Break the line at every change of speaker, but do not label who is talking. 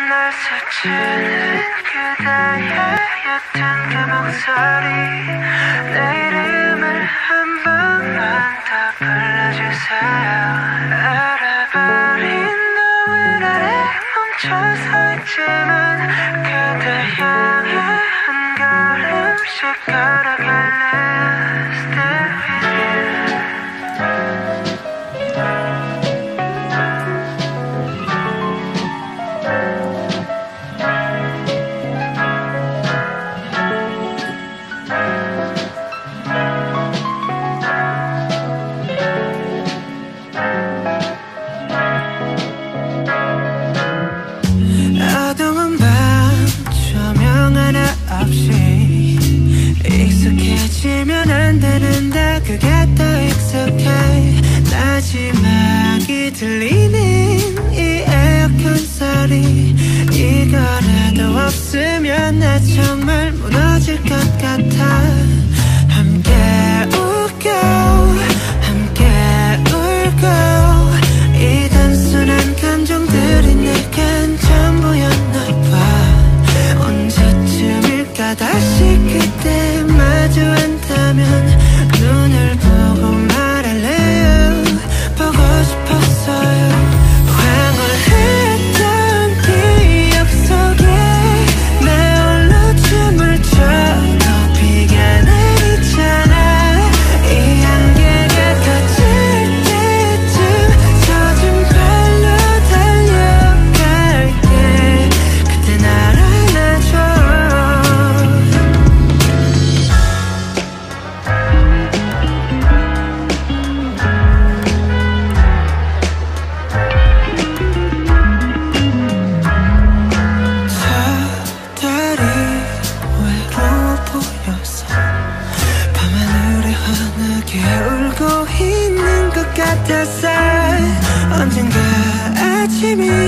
날 스치는 그대의 옅은 그 목소리 내 이름을 한 번만 더 불러주세요. 알아버린 노을 아래 멈춰서 있지만 그대 향해 한 걸음씩 걸어갈래요. Stay with you. 어두운 밤 조명 하나 없이 익숙해지면 안 되는데 그게 더 익숙해. 마지막이 들리는 이 에어컨 소리 이거라도 없으면 나 정말 무너질 것 같아. 함께 웃고 함께 울고 이 단순한 감정들이 내겐 전부였나 봐. 언제쯤일까 다시 그때 마주 한다면 눈을 보고 말할래요. 보고 싶었어요. 황홀했던 기억 속에 내 홀로 춤을 춰도 비가 내리잖아. 이 안개가 걷힐 때쯤 젖은 발로 달려갈게. 그때 날 안아줘. 저 달이 외로워 보여서 밤하늘에 환하게 울고 있는 것 같았어. 언젠가 아침이